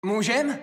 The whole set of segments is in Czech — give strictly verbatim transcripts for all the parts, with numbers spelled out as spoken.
Můžem?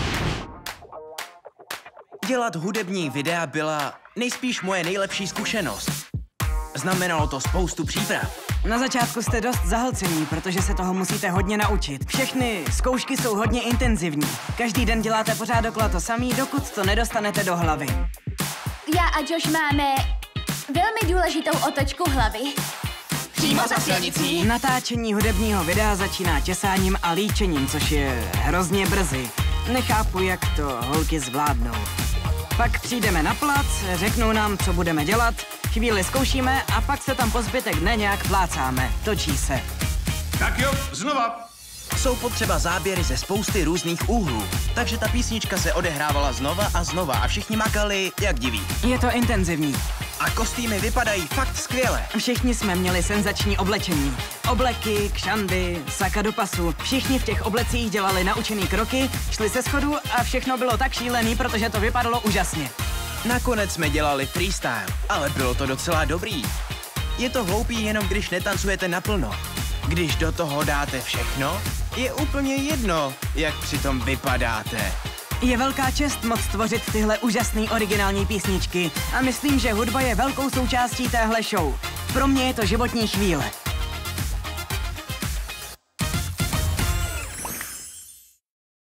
Dělat hudební videa byla nejspíš moje nejlepší zkušenost. Znamenalo to spoustu příprav. Na začátku jste dost zahlcení, protože se toho musíte hodně naučit. Všechny zkoušky jsou hodně intenzivní. Každý den děláte pořád dokola to samý, dokud to nedostanete do hlavy. Já a Josh máme velmi důležitou otočku hlavy. Přímo za silnicí. Natáčení hudebního videa začíná těsáním a líčením, což je hrozně brzy. Nechápu, jak to holky zvládnou. Pak přijdeme na plac, řeknou nám, co budeme dělat, chvíli zkoušíme a pak se tam po zbytek dne nějak plácáme. Točí se. Tak jo, znova. Jsou potřeba záběry ze spousty různých úhlů, takže ta písnička se odehrávala znova a znova a všichni makali jak diví. Je to intenzivní. A kostýmy vypadají fakt skvěle. Všichni jsme měli senzační oblečení. Obleky, kšandy, saka do pasu. Všichni v těch oblecích dělali naučený kroky, šli se schodů a všechno bylo tak šílený, protože to vypadalo úžasně. Nakonec jsme dělali freestyle, ale bylo to docela dobrý. Je to hloupý jenom když netancujete naplno. Když do toho dáte všechno, je úplně jedno, jak přitom vypadáte. Je velká čest moc tvořit tyhle úžasné originální písničky a myslím, že hudba je velkou součástí téhle show. Pro mě je to životní chvíle.